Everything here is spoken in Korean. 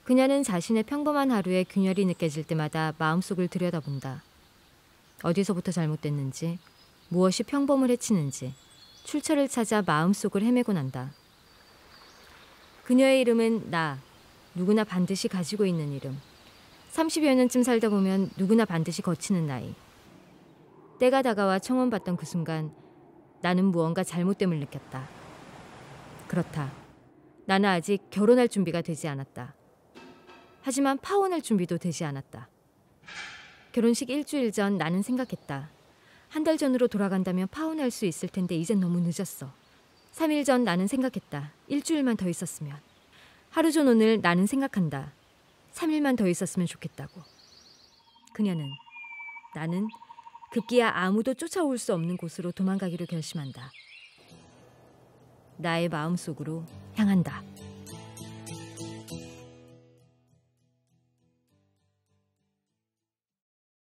그녀는 자신의 평범한 하루에 균열이 느껴질 때마다 마음속을 들여다본다. 어디서부터 잘못됐는지, 무엇이 평범을 해치는지 출처를 찾아 마음속을 헤매곤 한다. 그녀의 이름은 나, 누구나 반드시 가지고 있는 이름. 30여 년쯤 살다 보면 누구나 반드시 거치는 나이. 때가 다가와 청혼받던 그 순간 나는 무언가 잘못됨을 느꼈다. 그렇다. 나는 아직 결혼할 준비가 되지 않았다. 하지만 파혼할 준비도 되지 않았다. 결혼식 일주일 전 나는 생각했다. 한 달 전으로 돌아간다면 파혼할 수 있을 텐데 이젠 너무 늦었어. 3일 전 나는 생각했다. 일주일만 더 있었으면. 하루 전 오늘 나는 생각한다. 3일만 더 있었으면 좋겠다고. 그녀는, 나는 급기야 아무도 쫓아올 수 없는 곳으로 도망가기로 결심한다. 나의 마음속으로 향한다.